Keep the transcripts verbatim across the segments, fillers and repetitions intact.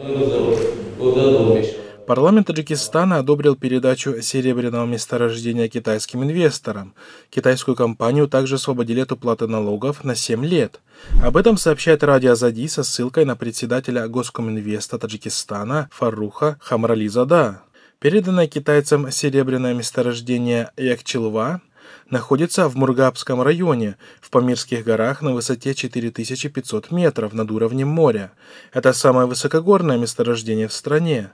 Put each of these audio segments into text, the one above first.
Парламент Таджикистана одобрил передачу серебряного месторождения китайским инвесторам. Китайскую компанию также освободили от уплаты налогов на семь лет. Об этом сообщает радио Азади со ссылкой на председателя Госкоминвеста Таджикистана Фарруха Хамрализада. Переданное китайцам серебряное месторождение Якчилва находится в Мургабском районе, в Памирских горах на высоте четыре тысячи пятьсот метров над уровнем моря. Это самое высокогорное месторождение в стране.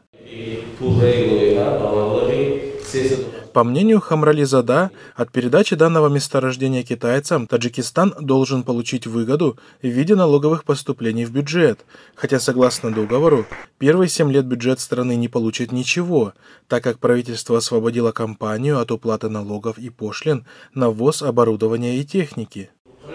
По мнению Хамрализада, от передачи данного месторождения китайцам Таджикистан должен получить выгоду в виде налоговых поступлений в бюджет, хотя, согласно договору, первые семь лет бюджет страны не получит ничего, так как правительство освободило компанию от уплаты налогов и пошлин на ввоз оборудования и техники.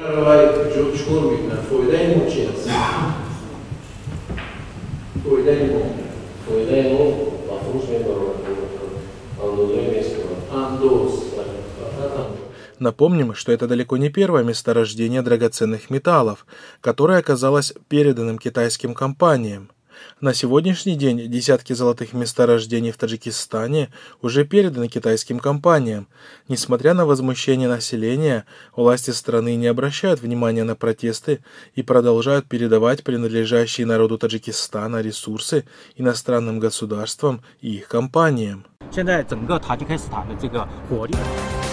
Напомним, что это далеко не первое месторождение драгоценных металлов, которое оказалось переданным китайским компаниям. На сегодняшний день десятки золотых месторождений в Таджикистане уже переданы китайским компаниям. Несмотря на возмущение населения, власти страны не обращают внимания на протесты и продолжают передавать принадлежащие народу Таджикистана ресурсы иностранным государствам и их компаниям.